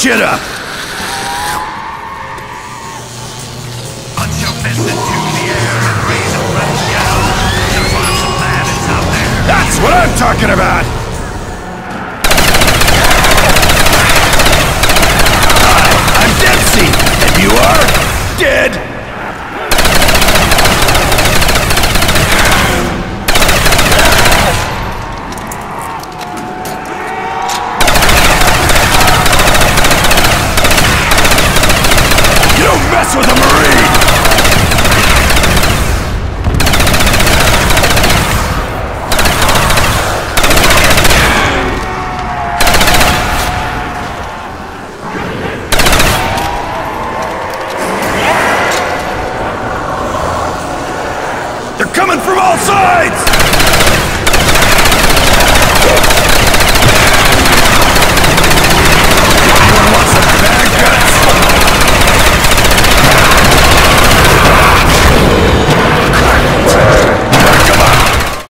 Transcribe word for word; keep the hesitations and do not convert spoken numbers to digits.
shit up! Punch your fist into the air and raise a fresh yell. There's lots of bandits out there. That's what I'm talking about! Hi, I'm Dempsey, and you are dead! Mess with a Marine! They're coming from all sides!